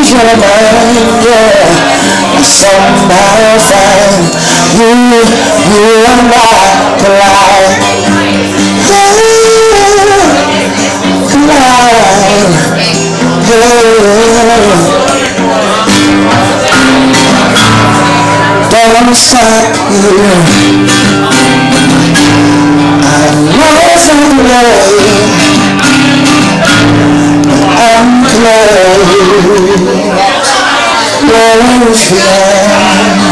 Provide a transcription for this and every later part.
your mind, yeah. Somehow find you are not alive. Don't stop here. I was on the way. I'm close behind.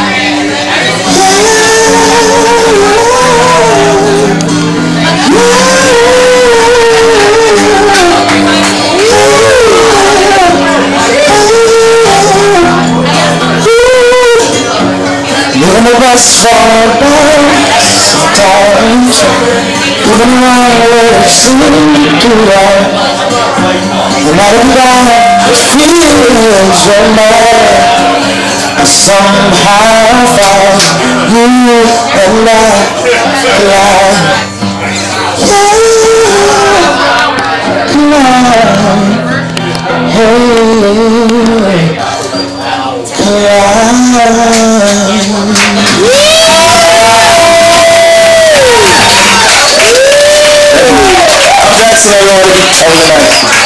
None of us fall down sometimes, even when we seem to run. No matter what feels your mind, I somehow find you and I alive. That's what I want to be.